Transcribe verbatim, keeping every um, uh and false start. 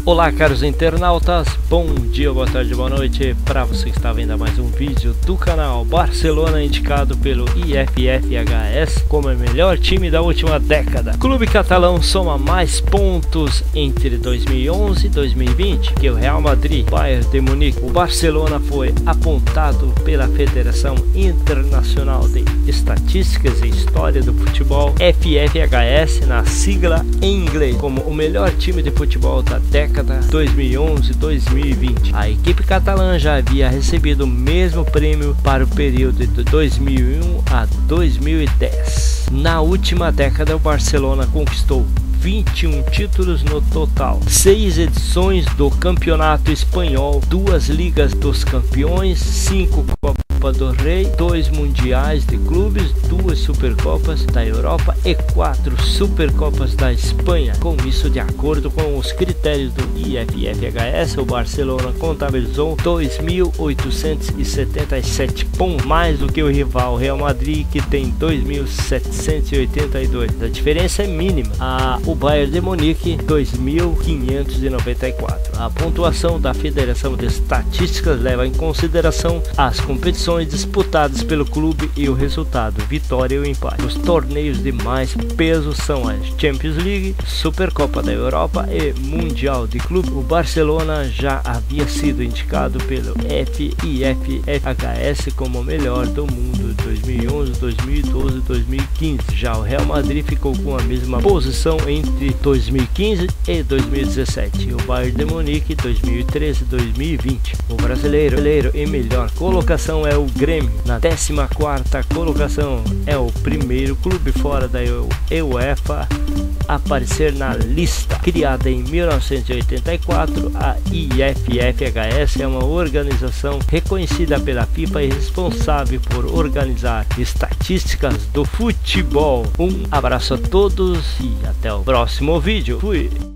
Olá, caros internautas, bom dia, boa tarde, boa noite para você que está vendo a mais um vídeo do canal. Barcelona indicado pelo I F F H S como o melhor time da última década. O clube catalão soma mais pontos entre dois mil e onze e dois mil e vinte que o Real Madrid, Bayern de Munique. O Barcelona foi apontado pela Federação Internacional de Estatísticas e História do Futebol, F F H S, na sigla em inglês, como o melhor time de futebol da década dois mil e onze a dois mil e vinte. A equipe catalã já havia recebido o mesmo prêmio para o período de dois mil e um a dois mil e dez. Na última década, o Barcelona conquistou vinte e um títulos no total, seis edições do Campeonato Espanhol, duas Ligas dos Campeões, cinco Copa do Rei, dois Mundiais de Clubes, duas Supercopas da Europa e quatro Supercopas da Espanha. Com isso, de acordo com os critérios do I F F H S, o Barcelona contabilizou dois mil oitocentos e setenta e sete pontos, mais do que o rival Real Madrid, que tem dois mil setecentos e oitenta e dois. A diferença é mínima. A, o Bayern de Munique, dois mil quinhentos e noventa e quatro. A pontuação da Federação de Estatísticas leva em consideração as competições disputadas pelo clube e o resultado, vitória ou empate. Os torneios de mais peso são a Champions League, Supercopa da Europa e Mundial de Clube. O Barcelona já havia sido indicado pelo F I F F H S como o melhor do mundo em dois mil e onze, dois mil e doze e dois mil e quinze. Já o Real Madrid ficou com a mesma posição entre dois mil e quinze e dois mil e dezessete. O Bayern de Munique dois mil e treze e dois mil e vinte. O brasileiro, brasileiro em melhor colocação é o Grêmio. Na décima quarta colocação é o primeiro clube fora da UEFA a aparecer na lista. Criada em mil novecentos e oitenta e quatro, a I F F H S é uma organização reconhecida pela FIFA e responsável por organizar estatísticas do futebol. Um abraço a todos e até o próximo vídeo. Fui!